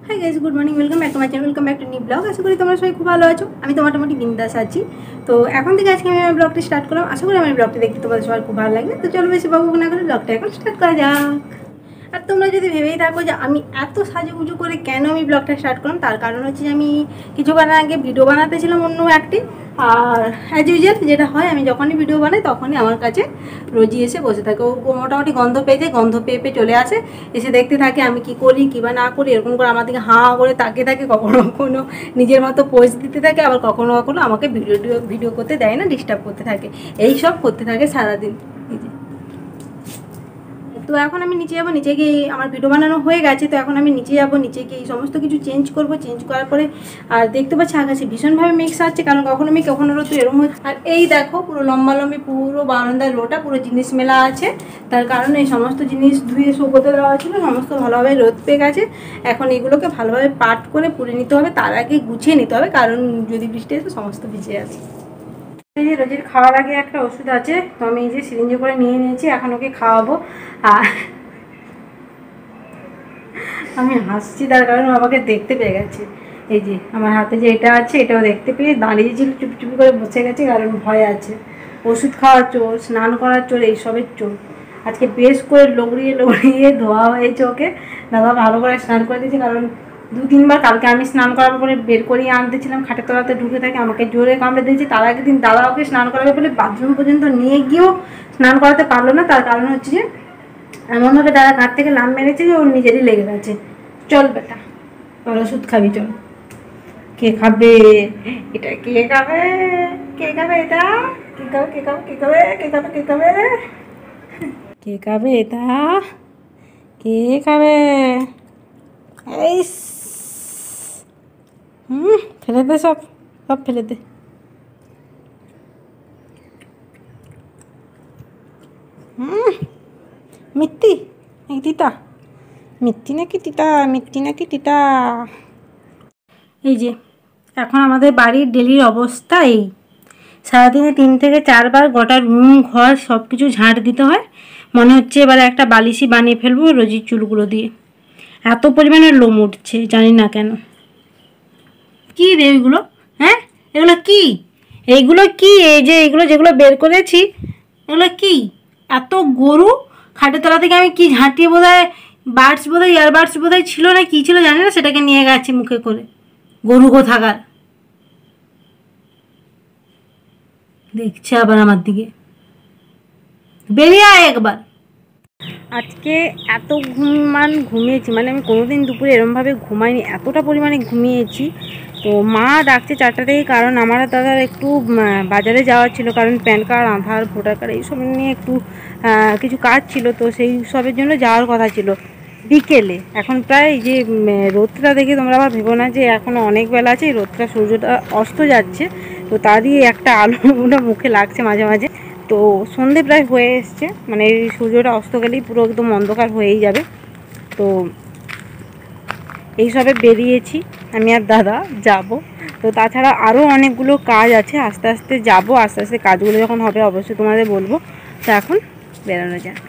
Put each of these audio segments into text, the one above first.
High guys, good morning, welcome back to my channel, welcome back to new vlog. আশা করি তোমরা সবাই খুব ভালো আছো। আমি তো মোটামুটি বিন্দাস আছি। তো এখন থেকে আজকে আমি আমার ব্লগটি স্টার্ট করলাম। আশা করি আমার ব্লগটি দেখতে তোমাদের সবার খুব ভালো লাগবে। তো চলো বেশি বাবু না করে ব্লগটা এখন স্টার্ট করা যাক। আর তোমরা যদি ভেবেই থাকো যে আমি এত সাজুগুজু করে কেন আমি ব্লগটা স্টার্ট করলাম, তার কারণ হচ্ছে যে আমি কিছুক্ষণ আগে ভিডিও বানাতেছিলাম অন্য একটি। আর অ্যাজ ইউজুয়াল যেটা হয়, আমি যখনই ভিডিও বানাই তখনই আমার কাছে রোজি এসে বসে থাকে। ও মোটামুটি গন্ধ পেয়ে যায়, গন্ধ পেয়ে পেয়ে চলে আসে, এসে দেখতে থাকে আমি কি করি কী বা না করি। এরকম করে আমার দিকে হাঁ করে তাকিয়ে থাকে, কখনো কখনো নিজের মতো পোজ দিতে থাকে, আবার কখনো কখনো আমাকে ভিডিও করতে দেয় না, ডিস্টার্ব করতে থাকে। এই সব করতে থাকে সারাদিন। তো এখন আমি নিচে যাবো, নিচে গিয়ে আমার ভিডিও বানানো হয়ে গেছে। তো এখন আমি নিচে যাবো, নিচে গিয়ে সমস্ত কিছু চেঞ্জ করবো। চেঞ্জ করার পরে আর দেখতে পাচ্ছি আকাশে ভীষণভাবে মিক্স আসছে, কারণ কখনো আমি কখনো রোদ এরম হচ্ছে। আর এই দেখো পুরো লম্বালম্বি পুরো বারান্দার রোটা পুরো জিনিস মেলা আছে। তার কারণে এই সমস্ত জিনিস ধুয়ে শুকোতে দেওয়া ছিল, সমস্ত ভালোভাবে রোদ পেয়ে গেছে। এখন এগুলোকে ভালোভাবে পাট করে পুড়ে নিতে হবে, তার আগে গুছিয়ে নিতে হবে, কারণ যদি বৃষ্টি আসে সমস্ত ভিজে আছে। এই যে রোজির খাওয়ার আগে একটা ওষুধ আছে, তো আমি এই যে সিরিঞ্জে করে নিয়ে নিয়েছি, এখন ওকে খাওয়াবো। আর আমি হাসছি তার কারণ আমাকে দেখতে পেয়ে গেছে। এই যে আমার হাতে যে এটা আছে, এটাও দেখতে পেয়ে দাঁড়িয়েছিল, চুপচুপি করে বসে গেছে, কারণ ভয় আছে। ওষুধ খাওয়ার চোর, স্নান করার চোর, এইসবের চোর। আজকে বেশ করে লগড়িয়ে ধোয়া হয়েছে ওকে। দাদা ভালো করে স্নান করে দিয়েছে, কারণ 2-3 বার কালকে আমি স্নান করার পরে বের করিয়ে আনতেছিলাম, খাটের তলাতে ঢুকে থাকে, আমাকে জোরে কামড়ে দিয়েছে। তার আগের দিন দাদা ওকে স্নান করাবে বলে বাথরুম পর্যন্ত নিয়ে গিয়েও স্নান করাতে পারলো না। তার কারণ হচ্ছে যে এমনভাবে দাদা ঘাট থেকে লাম মেরেছে যে ওর নিজেরই লেগে গেছে। চল বেটা, তোর ওষুধ খাবি, চল। কে খাবে এটা? কে খাবে? কে খাবে এটা? কে খাবে? কে খাবে? কে খাবে? কে খাবে? কে খাবে? কে খাবে এটা? কে খাবে? এই ফেলে দে, সব সব ফেলে দে। মিথ্যি নাকি তিতা? মিথ্যি নাকি তিতা? মিথ্যি নাকি তিতা? এই যে এখন আমাদের বাড়ির ডেলির অবস্থা এই। সারাদিনে 3 থেকে 4 বার গোটা রুম ঘর সব কিছু ঝাঁট দিতে হয়। মনে হচ্ছে এবার একটা বালিশই বানিয়ে ফেলবো রোজির চুলগুলো দিয়ে। এত পরিমাণে লোম উঠছে, জানি না কেন। কী রে এগুলো? হ্যাঁ, এগুলো কি? এইগুলো কি? এই যে এগুলো যেগুলো বের করেছি, এগুলো কি? এত গরু! খাটের তলা থেকে আমি কি ঝাঁটিয়ে বোধহয় ইয়ারবাডস বোধহয় ছিল না কি ছিল জানি না, সেটাকে নিয়ে গেছি মুখে করে। গরু কোথাকার! দেখছে আবার আমার দিকে। বেরিয়ে আয় একবার। আজকে এত ঘুমিয়েছি, মানে আমি কোনোদিন দুপুরে এরমভাবে ঘুমাইনি, এতটা পরিমাণে ঘুমিয়েছি। তো মা ডাকছে 4টা থেকে, কারণ আমার দাদার একটু বাজারে যাওয়ার ছিল, কারণ pan card, Aadhaar, voter card এইসব নিয়ে একটু কিছু কাজ ছিল। তো সেই সবের জন্য যাওয়ার কথা ছিল বিকেলে। এখন প্রায় যে রোদটা দেখে তোমরা আবার ভেবো না যে এখনও অনেক বেলা আছে, রোদটা সূর্যটা অস্ত যাচ্ছে। তো তারই একটা আলো মুখে লাগছে মাঝে মাঝে। তো সন্ধে প্রায় হয়ে এসছে, মানে এই সূর্যটা অস্ত গেলেই পুরো একদম অন্ধকার হয়েই যাবে। তো এইসবে বেরিয়েছি আমি আর দাদা যাব। তো তাছাড়া আরও অনেকগুলো কাজ আছে, আস্তে আস্তে যাবো, আস্তে আস্তে কাজগুলো যখন হবে অবশ্যই তোমাদের বলবো। তো এখন বেরোনো যাক।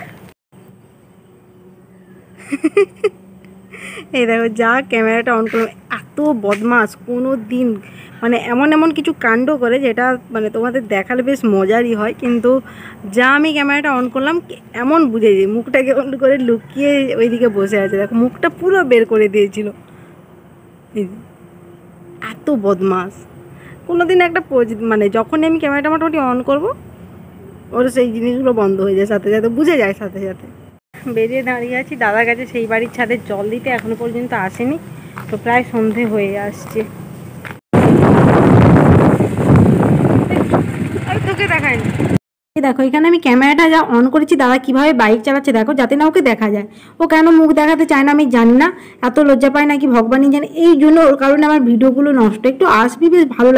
এই দেখো, যা ক্যামেরাটা অন করো, এত বদমাস কোনো দিন, মানে এমন কিছু কাণ্ড করে যেটা মানে তোমাদের দেখালে বেশ মজারই হয়। কিন্তু যা আমি ক্যামেরাটা অন করলাম এমন বুঝে যাই, মুখটাকে অন করে লুকিয়ে ওইদিকে বসে আছে। দেখো মুখটা পুরো বের করে দিয়েছিল। এত বদমাস! কোনো দিন একটা মানে যখনই আমি ক্যামেরাটা মোটামুটি অন করবো, ওর সেই জিনিসগুলো বন্ধ হয়ে যায় সাথে সাথে, বুঝে যায় সাথে সাথে। বেরিয়ে দাঁড়িয়ে আছি, দাদা গেছে সেই বাড়ির ছাদে জল দিতে, এখনো পর্যন্ত আসেনি। তো প্রায় সন্ধে হয়ে আসছে। তোকে দেখায়নি। দেখো এখানে আমি ক্যামেরাটা যা অন করেছি, দাদা কিভাবে বাইক চালাচ্ছে দেখো, যাতে না ওকে দেখা যায়। ও কেন মুখ দেখাতে চায় না আমি জানি না, এত লজ্জা পায় নাকি ভগবানই জানে। এই জন্য ওর কারণে আমার ভিডিওগুলো নষ্ট। একটু আসবি, বেশ ভালো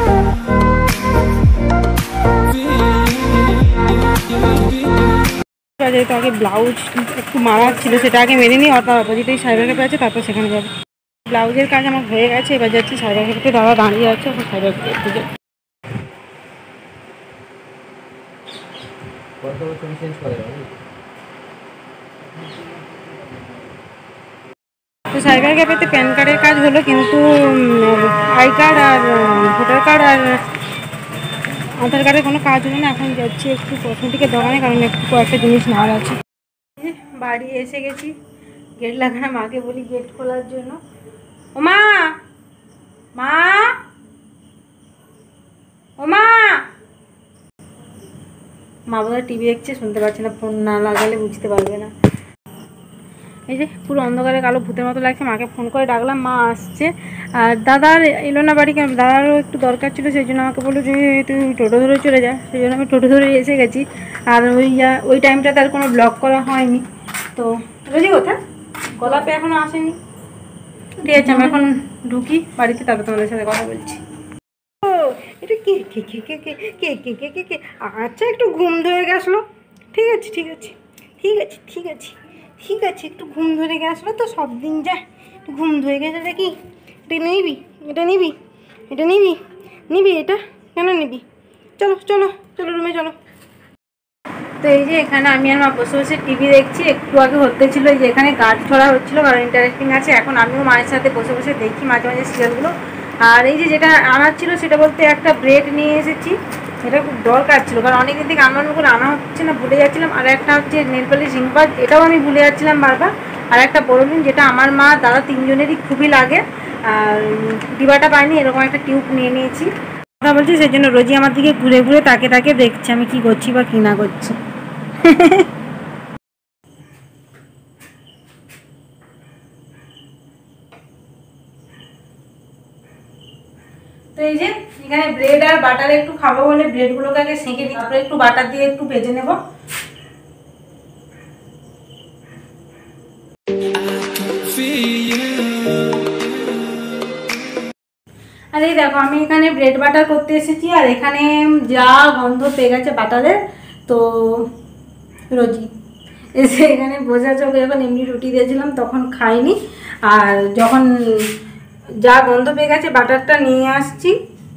লাগে। যেহেতু আগে ব্লাউজ একটু মারার ছিল সেটা আগে মেনে নিই, তার অপোজিটেই সাইবার ক্যাফে আছে, তারপর সেখানে যাবো। ব্লাউজের কাজ আমার হয়ে গেছে, এবার যাচ্ছি সাইবার ক্যাফেতে, দাদা দাঁড়িয়ে আছে, ওখানে সাইবার ক্যাফে যাবো। তো সাইবার ক্যাফেতে প্যান কার্ডের কাজ হলো, কিন্তু আই কার্ড আর ভোটার কার্ড আর আধার কার্ডের কোনো কাজ হলো না। এখন যাচ্ছি একটু কসমেটিকের দোকানে, কারণ একটু কয়েকটা জিনিস নেওয়ার আছে। বাড়ি এসে গেছি, গেট লাগানো, মাকে বলি গেট খোলার জন্য। ও মা, মা, ও মা। মা বোধহয় টিভি দেখছে, শুনতে পাচ্ছে না, ফোন না লাগালে বুঝতে পারবে না। এই যে পুরো অন্ধকারে কালো ভূতের মতো লাগছে, মাকে ফোন করে ডাকলাম, মা আসছে। আর দাদার এলো না বাড়ি, কেন দাদারও একটু দরকার ছিল, সেই জন্য আমাকে বললো যে তুই টোটো ধরে চলে যা, সেই জন্য আমি টোটো ধরে এসে গেছি। আর ওই টাইমটা তার কোনো ব্লগ করা হয়নি। তো রোজি কোথায়, গোলাপে এখনও আসেনি। ঠিক আছে, আমি এখন ঢুকি বাড়িতে, তারপর তোমাদের সাথে কথা বলছি। ও এটা কে কে কে কে কে কে কে কে কে কে আচ্ছা, একটু ঘুম ধরে গেছলো। ঠিক আছে ঠিক আছে ঠিক আছে ঠিক আছে ঠিক আছে, একটু ঘুম ধরে গেছলো তো, সব দিন যা একটু ঘুম ধরে গেছে দেখি। এটা নিবি, এটা নিবি, এটা নিবি, নিবি এটা কেন নিবি? চলো চলো চলো রুমে চলো। তো এই যে এখানে আমি আর মা বসে বসে টিভি দেখছি। একটু আগে হতে ছিল যে এখানে গাছ ধরা হচ্ছিলো, কারণ ইন্টারেস্টিং আছে। এখন আমিও মায়ের সাথে বসে বসে দেখি মাঝে মাঝে সিরিয়ালগুলো। আর এই যে যেটা আনার ছিল সেটা বলতে একটা ব্রেড নিয়ে এসেছি, এটা খুব দরকার ছিল, কারণ অনেকদিন থেকে আনবার করে আনা হচ্ছে না, ভুলে যাচ্ছিলাম। আর একটা হচ্ছে নেলপালিশ রিংপাত, এটাও আমি ভুলে যাচ্ছিলাম বারবার। আর একটা বোরোলিন, যেটা আমার মা দাদা তিনজনেরই খুবই লাগে। আর ডিবাটা পাইনি, এরকম একটা টিউব নিয়ে নিয়েছি। কথা বলছি সেই জন্য রোজই আমার দিকে ঘুরে ঘুরে তাকে তাকে দেখছে আমি কি করছি বা কি না করছি। তো এই যে এখানে ব্রেড আর বাটার একটু খাবো বলে ব্রেডগুলোকে আগে সেঁকে নিই, তারপরে একটু বাটার দিয়ে একটু ভেজে নেব। আর এই দেখো আমি এখানে ব্রেড বাটার করতে এসেছি, আর এখানে যা গন্ধ পেয়ে গেছে বাটারের। তো রোজি এসে এখানে বসে আছে, ওকে যখন এমনি রুটি দিয়েছিলাম তখন খাইনি। আর যখন যা গন্ধ পেয়ে গেছে বাটারটা নিয়ে আসছি,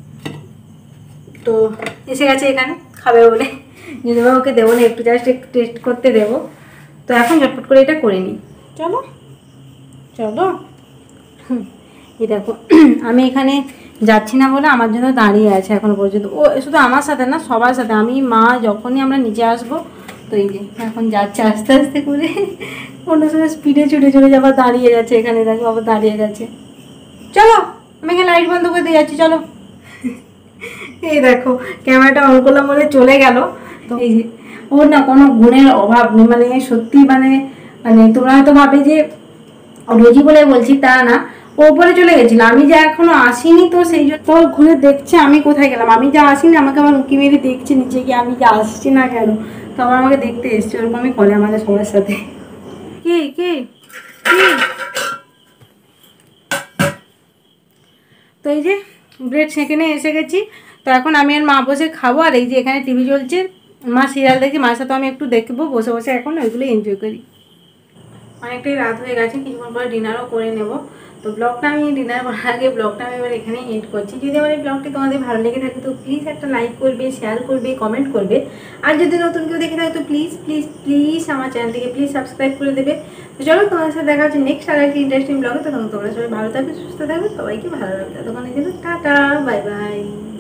তো এসে গেছে এখানে খাবে বলে। যদি বা ওকে দেবো না, একটু জাস্ট একটু টেস্ট করতে দেবো। তো এখন ঝটপট করে এটা করে নিই, চলো চলো। এই দেখো আমি এখানে যাচ্ছি না বলে আমার জন্য দাঁড়িয়ে আছে এখনো পর্যন্ত। ও শুধু আমার সাথে না, সবার সাথে, আমি মা যখনই আমরা নিচে আসবো, তো এই যে এখন যাচ্ছে আস্তে আস্তে করে, অন্য সময় স্পিডে ছুটে চলে যাবার দাঁড়িয়ে যাচ্ছে। এখানে দেখো আবার দাঁড়িয়ে গেছে। চলো আমি এখানে লাইট বন্ধ করে দিয়ে যাচ্ছি, চলো। এই দেখো ক্যামেরাটা অন করলাম বলে চলে গেল। তো এই যে ওর না কোনো গুণের অভাব নেই, মানে সত্যি, মানে মানে তোমরা হয়তো ভাবে যে রোজি বলে বলছি, তা না। ও উপরে চলে গেছিল, আমি যা এখনো আসিনি, তো সেই জন্য তো ঘুরে দেখছে আমি কোথায় গেলাম। আমি যা আসিনি আমাকে আবার উঁকি মেরে দেখছে নিচে গিয়ে, আমি যা আসছি না কেন। তো আবার আমাকে দেখতে এসছে, ওরকমই করে আমাদের সবার সাথে। কি কি কি তো এই যে ব্রেড সেঁকে নিয়ে এসে গেছি। তো এখন আমি আর মা বসে খাবো। আর এই যে এখানে টিভি চলছে, মা সিরিয়াল দেখছি, মার সাথে আমি একটু দেখবো বসে বসে, এখন ওইগুলো এনজয় করি। অনেকটাই রাত হয়ে গেছে, কিছুক্ষণ পরে ডিনারও করে নেব। তো ব্লগটা আমি ডিনার করার আগে ব্লগটা আমি এবার এখানে এড করছি। যদি আমার এই ব্লগটি তোমাদের ভালো লেগে থাকে তো প্লিজ একটা লাইক করবে, শেয়ার করবে, কমেন্ট করবে। আর যদি নতুন কেউ দেখে থাকে তো প্লিজ প্লিজ প্লিজ আমার চ্যানেলটিকে প্লিজ সাবস্ক্রাইব করে দেবে। তো চলো তোমাদের সাথে দেখা হচ্ছে নেক্সট আর একটি ইন্টারেস্টিং ব্লগে। তখন তোমরা সবাই ভালো থাকবে, সুস্থ থাকবে, সবাইকে ভালো লাগবে। তখন এই জন্য টাটা, বাই বাই।